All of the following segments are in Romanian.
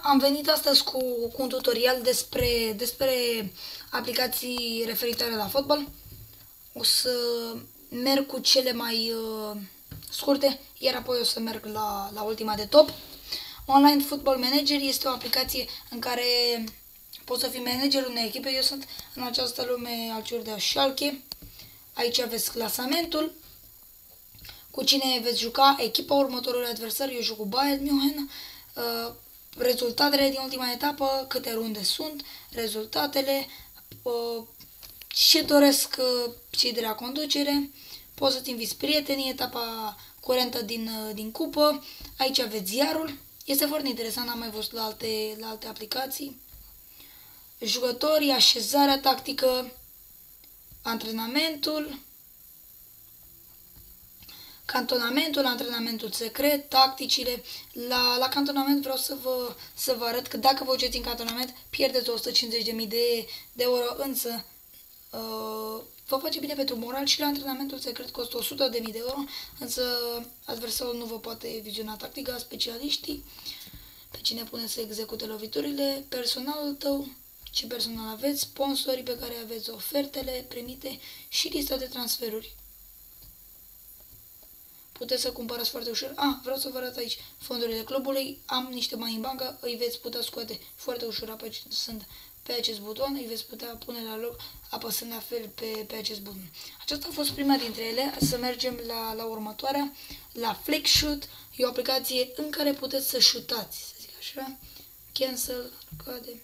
Am venit astăzi cu un tutorial despre aplicații referitoare la fotbal. O să merg cu cele mai scurte, iar apoi o să merg la ultima de top. Online Football Manager este o aplicație în care poți să fii managerul unei echipe. Eu sunt în această lume al celor de Schalke. Aici aveți clasamentul, cu cine veți juca, echipa următorului adversar. Eu joc cu Bayern München, rezultatele din ultima etapă, câte runde sunt, rezultatele, ce doresc cei de la conducere, poți să-ți inviți prietenii, etapa curentă din cupă. Aici aveți ziarul, este foarte interesant, am mai văzut la alte aplicații. Jucătorii, așezarea tactică, antrenamentul, cantonamentul, antrenamentul secret, tacticile. La cantonament vreau să vă arăt că dacă vă uceți în cantonament, pierdeți 150.000 de euro, însă vă face bine pentru moral. Și la antrenamentul secret costă 100.000 de euro, însă adversarul nu vă poate viziona tactica, specialiștii, pe cine pune să execute loviturile, personalul tău, ce personal aveți, sponsorii pe care aveți, ofertele primite și lista de transferuri. Puteți să cumpărați foarte ușor. Vreau să vă arăt aici fondurile clubului. Am niște bani în bancă, îi veți putea scoate foarte ușor apăsând pe acest buton, îi veți putea pune la loc apăsând la fel pe acest buton. Aceasta a fost prima dintre ele. Să mergem la următoarea, la FlexShoot. E o aplicație în care puteți să shootați, să zic așa. Cancel, cade.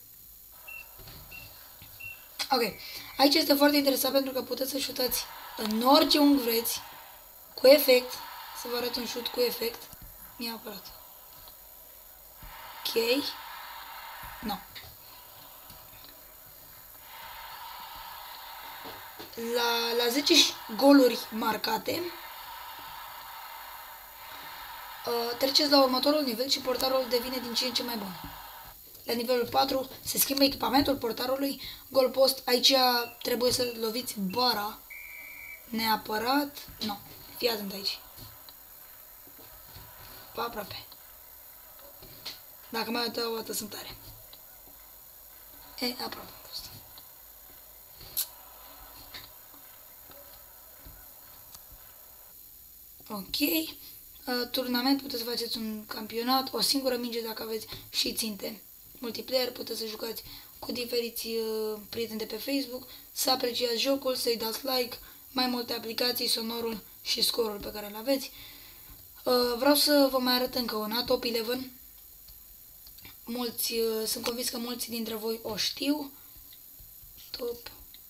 Ok, aici este foarte interesant pentru că puteți să shootați în orice unghi vreți, cu efect. Să vă arăt un shoot cu efect. Mi-a apărat. Ok. No. La 10 goluri marcate, treceți la următorul nivel și portarul devine din ce în ce mai bun. La nivelul 4 se schimbă echipamentul portarului, gol post. Aici trebuie să loviți bara neapărat. Nu, fii atent aici. Aproape. Dacă mai dau o dată sunt tare. Aproape am fost. Ok. Turnament, puteți să faceți un campionat, o singură minge dacă aveți și ținte. Multiplayer, puteți să jucați cu diferiți prieteni de pe Facebook, să apreciați jocul, să-i dați like, mai multe aplicații, sonorul și scorul pe care îl aveți. Vreau să vă mai arăt încă una, Top 11. Sunt convins că mulți dintre voi o știu. Top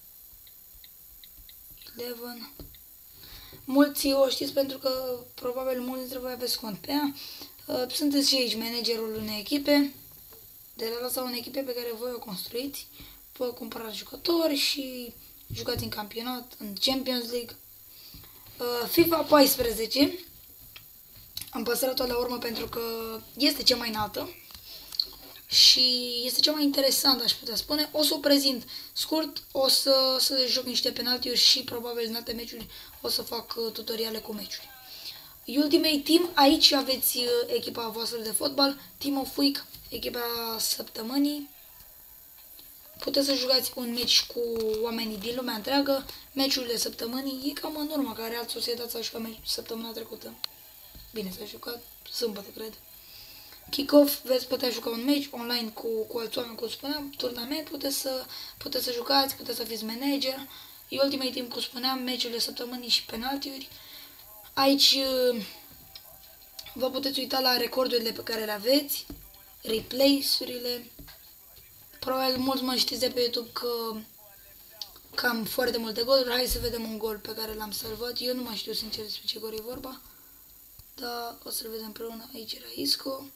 11. Mulți o știți pentru că probabil mulți dintre voi aveți cont pe ea. Sunteți și aici managerul unei echipe, de la sau unei echipe pe care voi o construiți. Vă cumpărați jucători și jucați în campionat, în Champions League. FIFA 14. Am păstrat-o la urmă pentru că este cea mai înaltă și este cea mai interesantă, aș putea spune. O să o prezint scurt, o să joc niște penaltiuri și probabil în alte meciuri o să fac tutoriale cu meciuri. Ultimate Team, aici aveți echipa voastră de fotbal, Team of Week, echipa săptămânii. Puteți să jucați un meci cu oamenii din lumea întreagă, meciurile săptămânii. E cam în urmă ca Real Sociedad s-a jucat săptămâna trecută. Bine, s-a jucat sâmbătă, cred. Kick-off, veți putea juca un meci online cu alți oameni, cum spuneam. Turnament, puteți să jucați, puteți să fiți manager. Ultimate Team, cum spuneam, meciurile săptămânii și penaltiuri. Aici vă puteți uita la recordurile pe care le aveți, replays-urile. Probabil mulți mă știți de pe YouTube că am foarte multe goluri. Hai să vedem un gol pe care l-am salvat. Eu nu mai știu sincer despre ce gol e vorba. Da, o să-l vedem împreună. Aici era Isco.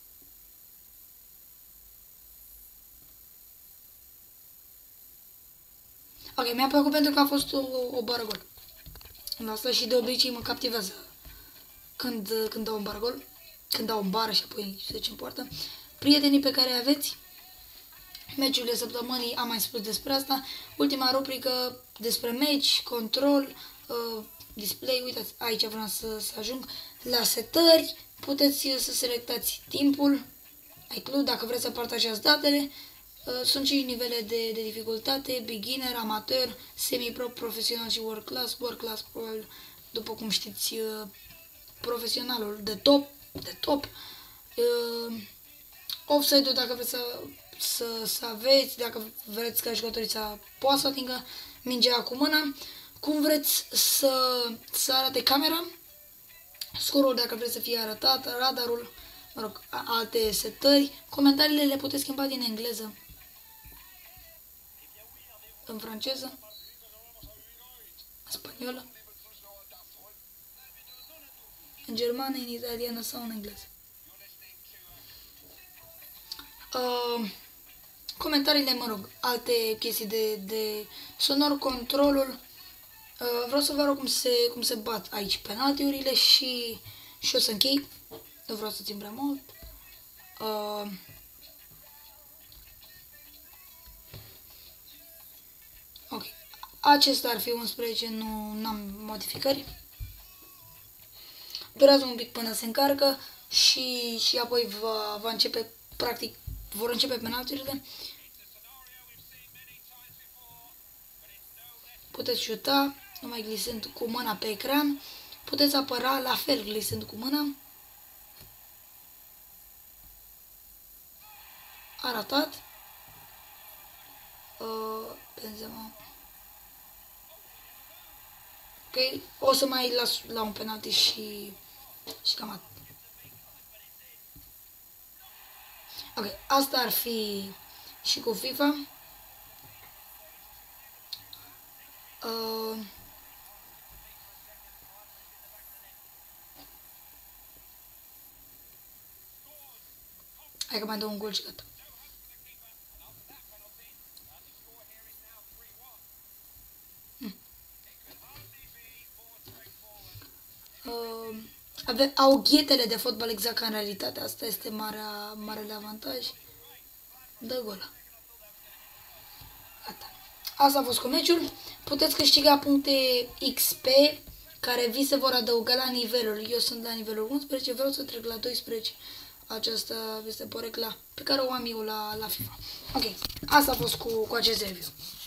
Ok, mi-a plăcut pentru că a fost o bară gol. Asta și de obicei mă captivează când dau un bară gol. Când dau un bară și apoi se ce poartă. Prietenii pe care aveți. Meciurile săptămânii, am mai spus despre asta. Ultima rubrică despre meci, control, display. Uitați, aici vreau să ajung la setări. Puteți să selectați timpul. iCloud, dacă vreți să partajați datele. Sunt 5 nivele de dificultate: beginner, amateur, semi-pro, profesional și world class. World class, probabil, după cum știți, profesionalul de top. Offside-ul, dacă vreți să aveți, dacă vreți ca jucătorii să poată să atingă mingea cu mâna. Cum vreți să arate camera. Scorul, dacă vreți să fie arătat, radarul, mă rog, alte setări. Comentariile le puteți schimba din engleză în franceză, în spaniolă, în germană, în italiană sau în engleză. Comentariile, mă rog, alte chestii de sonor, controlul. Vreau să vă arăt cum se bat aici penaltiurile și o să închei. Nu vreau să țin prea mult. Ok. Acesta ar fi 11, nu am modificări. Durează un pic până se încarcă și apoi va începe, practic, vor începe penaltiurile. Puteți șuta, numai glisând cu mâna pe ecran. Puteți apăra la fel glisând cu mâna. Arătat. Benzema. Ok, o să mai las la un penalti și cam atât. Ok, asta ar fi și cu FIFA. Hai că mai dau un gol și gata. Au ghetele de fotbal exact ca în realitate. Asta este marele avantaj. Dă gol. Gata. Asta a fost cu meciul. Puteți câștiga puncte XP care vi se vor adăuga la niveluri. Eu sunt la nivelul 11, vreau să trec la 12. Aceasta este porecla pe care o am eu la FIFA. Ok, asta a fost cu acest review.